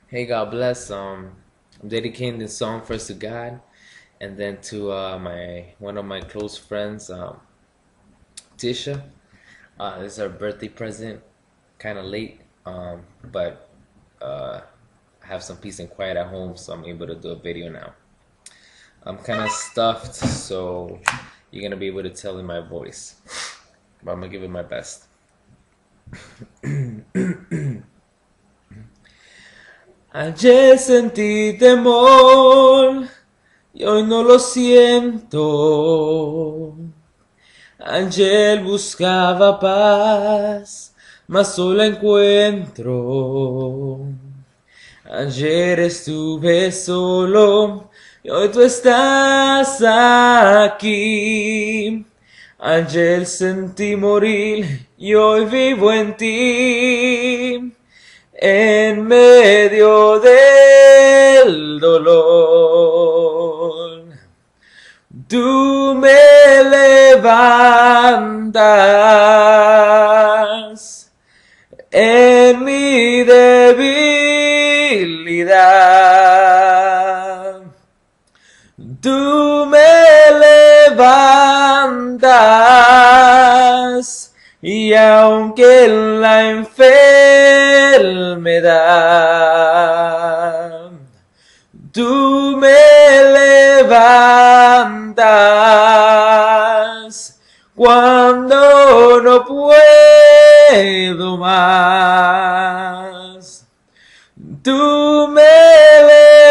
Hey, God bless. I'm dedicating this song first to God, and then to my one of my close friends, Tisha. This is her birthday present. Kind of late, but I have some peace and quiet at home, so I'm able to do a video now. I'm kind of stuffed, so you're gonna be able to tell in my voice, but I'm gonna give it my best. Ayer sentí temor y hoy no lo siento. Ayer buscaba paz, mas hoy la encuentro. Ayer estuve solo y hoy tú estás aquí. Ayer sentí morir y hoy vivo en ti. En medio del dolor, tú me levantas en mi debilidad. Tú me levantas y aunque en la enfermedad tú me levantas cuando no puedo más. Tú me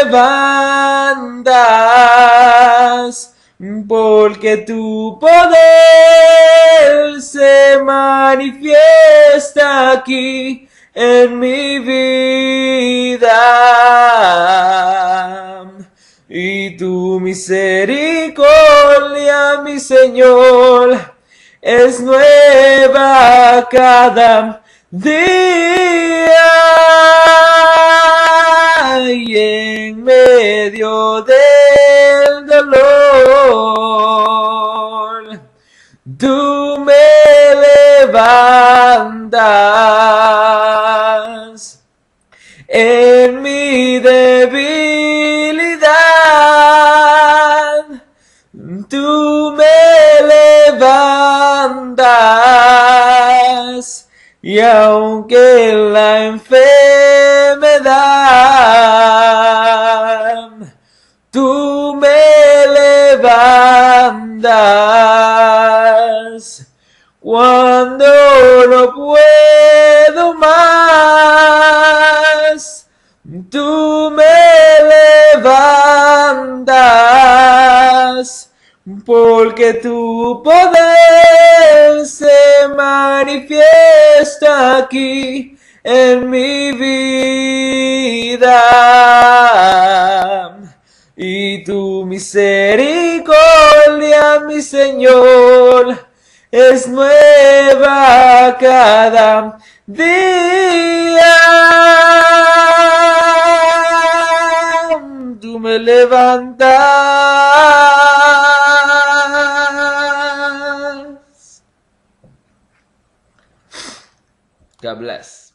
levantas porque tu poder se manifiesta aquí en mi vida. Y tu misericordia, mi Señor, es nueva cada día. Y en medio del dolor, tú me levantas en mi debilidad. Tú me levantas y aunque la enfermedad tú me levantas cuando no puedo más. Tú me levantas porque tu poder se manifiesta aquí en mi vida. Y tu misericordia, mi Señor, es nueva cada día. Tú me levantas. God bless.